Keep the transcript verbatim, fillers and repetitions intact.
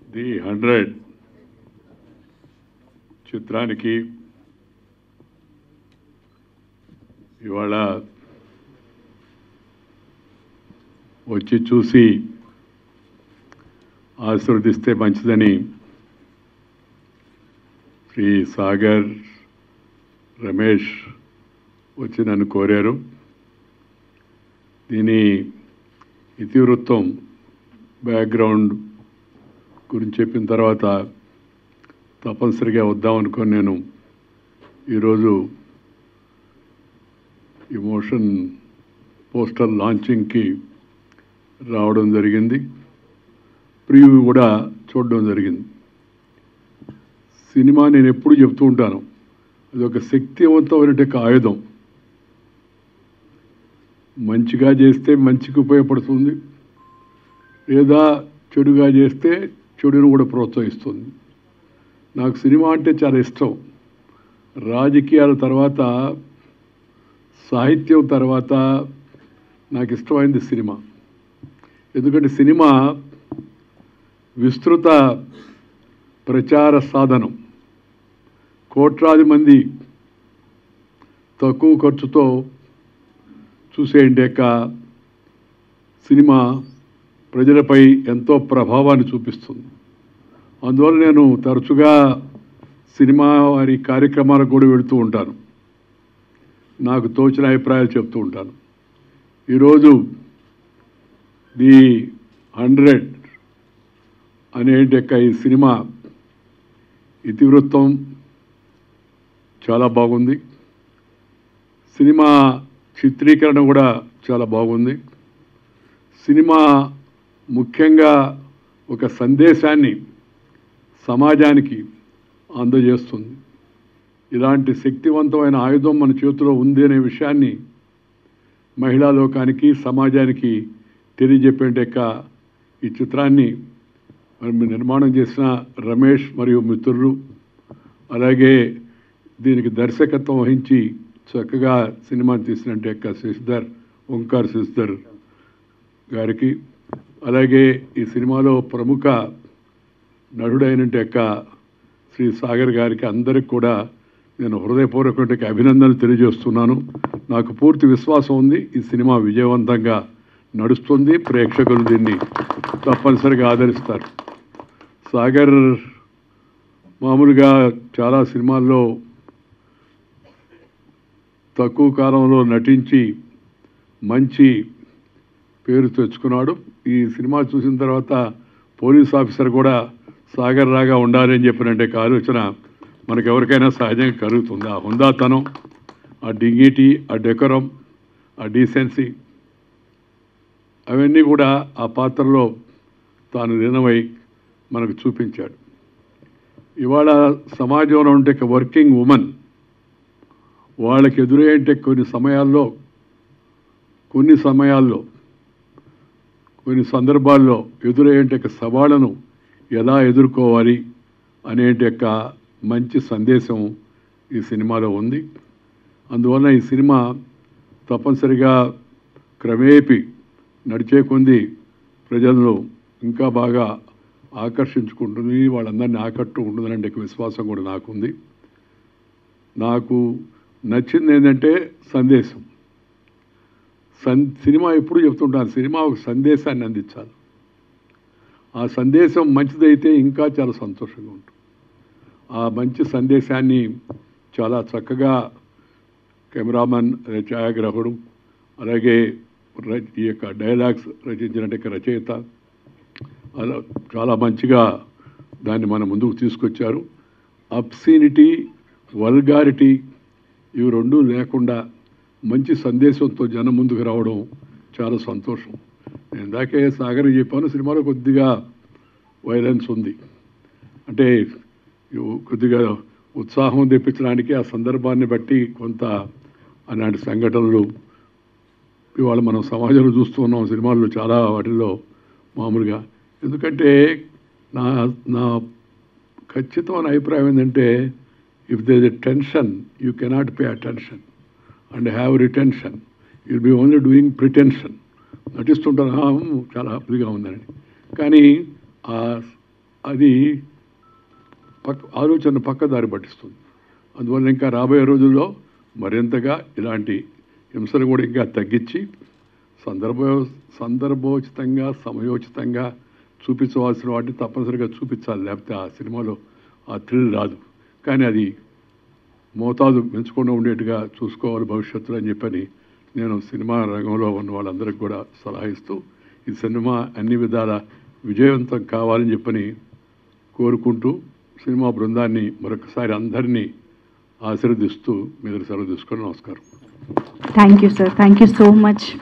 The hundred చిత్రానికి ఇవాళ వచ్చి చూసి ఆశీర్వదిస్తే మంచిదని శ్రీ సాగర్ రమేష్ వచ్చి నన్ను కోరారు. దీని ఇతివృత్తం బ్యాక్గ్రౌండ్ గురించి చెప్పిన తర్వాత తప్పనిసరిగా వద్దామనుకొని నేను ఈరోజు ఇమోషన్ పోస్టర్ లాంచింగ్కి రావడం జరిగింది. ప్రివ్యూ కూడా చూడడం జరిగింది. సినిమా నేను ఎప్పుడు చెప్తూ ఉంటాను, అది ఒక శక్తివంతమైన ఆయుధం. మంచిగా చేస్తే మంచికి ఉపయోగపడుతుంది, లేదా చెడుగా చేస్తే చెడును కూడా ప్రోత్సహిస్తుంది. నాకు సినిమా అంటే చాలా ఇష్టం. రాజకీయాల తర్వాత, సాహిత్యం తర్వాత నాకు ఇష్టమైంది సినిమా. ఎందుకంటే సినిమా విస్తృత ప్రచార సాధనం. కోట్లాది మంది తక్కువ ఖర్చుతో చూసేయండి యొక్క సినిమా ప్రజలపై ఎంతో ప్రభావాన్ని చూపిస్తుంది. అందువల్ల నేను తరచుగా సినిమా వారి కార్యక్రమాలకు కూడా వెళుతూ ఉంటాను. నాకు తోచిన అభిప్రాయాలు చెప్తూ ఉంటాను. ఈరోజు ది హండ్రెడ్ అనేటి యొక్క ఈ సినిమా ఇతివృత్తం చాలా బాగుంది. సినిమా చిత్రీకరణ కూడా చాలా బాగుంది. సినిమా ముఖ్యంగా ఒక సందేశాన్ని సమాజానికి అందజేస్తుంది. ఇలాంటి శక్తివంతమైన ఆయుధం మన చేతిలో ఉంది అనే విషయాన్ని మహిళా లోకానికి, సమాజానికి తెలియజెప్పేట ఈ చిత్రాన్ని మరి నిర్మాణం చేసిన రమేష్ మరియు మిత్రులు, అలాగే దీనికి దర్శకత్వం వహించి చక్కగా సినిమా తీసినట్టు యొక్క శశిధర్ ఓంకార్ శశిధర్ గారికి, అలాగే ఈ సినిమాలో ప్రముఖ నటుడైనట్టు యొక్క శ్రీ సాగర్ గారికి, అందరికి కూడా నేను హృదయపూర్వక అభినందనలు తెలియజేస్తున్నాను. నాకు పూర్తి విశ్వాసం ఉంది ఈ సినిమా విజయవంతంగా నడుస్తుంది. ప్రేక్షకులు దీన్ని తప్పనిసరిగా ఆదరిస్తారు. సాగర్ మామూలుగా చాలా సినిమాల్లో తక్కువ కాలంలో నటించి మంచి పేరు తెచ్చుకున్నాడు. ఈ సినిమా చూసిన తర్వాత పోలీస్ ఆఫీసర్ కూడా సాగర్ రాగా ఉండాలని చెప్పినట్టే ఆలోచన మనకు ఎవరికైనా సహజంగా కలుగుతుంది. ఆ హుందాతనం, ఆ డిగ్నిటీ, ఆ డెకరం, ఆ డీసెన్సీ, అవన్నీ కూడా ఆ పాత్రలో తాను లీనమై మనకు చూపించాడు. ఇవాళ సమాజంలో ఉంటే వర్కింగ్ ఉమెన్ వాళ్ళకి ఎదురయ్యేంటే కొన్ని సమయాల్లో కొన్ని సమయాల్లో కొన్ని సందర్భాల్లో ఎదురయ్యేంటే సవాళ్ళను ఎలా ఎదుర్కోవాలి అనేటి యొక్క మంచి సందేశం ఈ సినిమాలో ఉంది. అందువల్ల ఈ సినిమా తప్పనిసరిగా క్రమేపీ నడిచే కొంది ప్రజలను ఇంకా బాగా ఆకర్షించుకుంటుంది, వాళ్ళందరినీ ఆకట్టుకుంటుందనే విశ్వాసం కూడా నాకుంది. నాకు నచ్చింది ఏంటంటే సందేశం. సన్ సినిమా ఎప్పుడు చెప్తుంటాను, సినిమా ఒక సందేశాన్ని అందించాలి. ఆ సందేశం మంచిదైతే ఇంకా చాలా సంతోషంగా ఉంటుంది. ఆ మంచి సందేశాన్ని చాలా చక్కగా కెమెరామన్, ఛాయాగ్రాహకుడు, అలాగే ఈ యొక్క డైలాగ్స్ రచించినట్టు రచయిత అలా చాలా మంచిగా దాన్ని మన ముందుకు తీసుకొచ్చారు. అబ్సీనిటీ, వల్గారిటీ ఇవి రెండూ లేకుండా మంచి సందేశంతో జనం ముందుకు రావడం చాలా సంతోషం. నేను ఇందాకే సాగర్ చెప్పాను, సినిమాలో కొద్దిగా వైలెన్స్ ఉంది. అంటే కొద్దిగా ఉత్సాహం తెప్పించడానికి ఆ సందర్భాన్ని బట్టి కొంత అలాంటి సంఘటనలు ఇవాళ మనం సమాజంలో చూస్తూ ఉన్నాం. సినిమాల్లో చాలా వాటిల్లో మామూలుగా. ఎందుకంటే నా నా ఖచ్చితమైన అభిప్రాయం ఏంటంటే, if there is a tension you cannot pay attention and have retention, you'll be only doing pretension. నటిస్తుంటారు చాలా హ్యాపీగా ఉందని, కానీ ఆ అది పక్క ఆలోచన పక్కదారి పట్టిస్తుంది. అందువల్ల ఇంకా రాబోయే రోజుల్లో మరింతగా ఇలాంటి హింసను కూడా ఇంకా తగ్గించి సందర్భ సందర్భోచితంగా సమయోచితంగా చూపించవలసిన వాటిని తప్పనిసరిగా చూపించాలి. లేకపోతే ఆ సినిమాలో ఆ థ్రిల్ రాదు. కానీ అది మోతాదు పెంచకుండా ఉండేట్టుగా చూసుకోవాలి భవిష్యత్తులో అని చెప్పని నేను సినిమా రంగంలో ఉన్న వాళ్ళందరికీ కూడా సలహా ఇస్తూ ఈ సినిమా అన్ని విధాల విజయవంతం కావాలని చెప్పని కోరుకుంటూ సినిమా బృందాన్ని మరొకసారి అందరినీ ఆశీర్వదిస్తూ మీరు సెలవు తీసుకొని నమస్కారం. Thank you sir. Thank you so much.